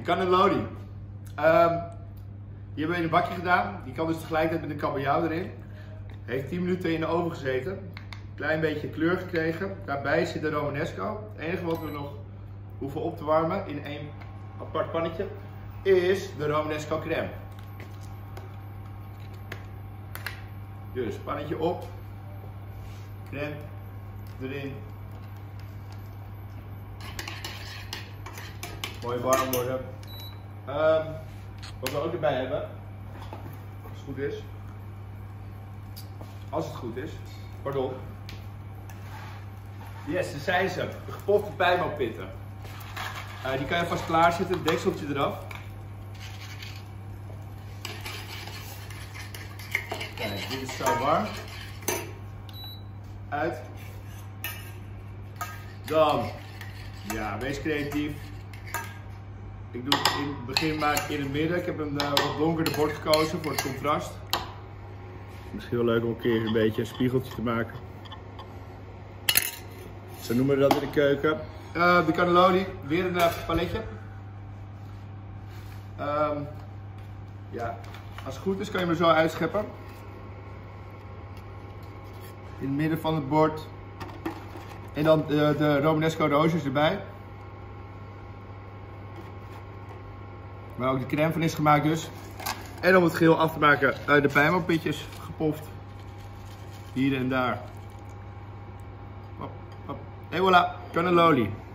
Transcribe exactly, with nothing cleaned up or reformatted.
De cannelloni. Um, die hebben we in een bakje gedaan. Die kan dus tegelijkertijd met de kabeljauw erin. Heeft tien minuten in de oven gezeten. Klein beetje kleur gekregen. Daarbij zit de romanesco. Het enige wat we nog hoeven op te warmen in één apart pannetje is de romanesco crème. Dus pannetje op. Crème erin. Mooi warm worden. Um, wat we ook erbij hebben, als het goed is. Als het goed is. Pardon. Yes, daar zijn ze. De gepofte pijnboompitten. Uh, die kan je vast klaarzetten, het dekseltje eraf. Kijk, dit is zo warm. Uit. Dan, ja, wees creatief. Ik doe het in het begin maar in het midden. Ik heb een uh, wat donkerder bord gekozen voor het contrast. Misschien wel leuk om een keer een beetje een spiegeltje te maken. Zo noemen we dat in de keuken. Uh, de cannelloni, weer een uh, paletje. Um, ja, als het goed is kan je hem er zo uitscheppen. In het midden van het bord. En dan de, de romanesco roosjes erbij. Waar ook de crème van is gemaakt dus. En om het geheel af te maken, uh, de pijnboompitjes gepoft. Hier en daar. Hop, hop. En voilà, cannelloni.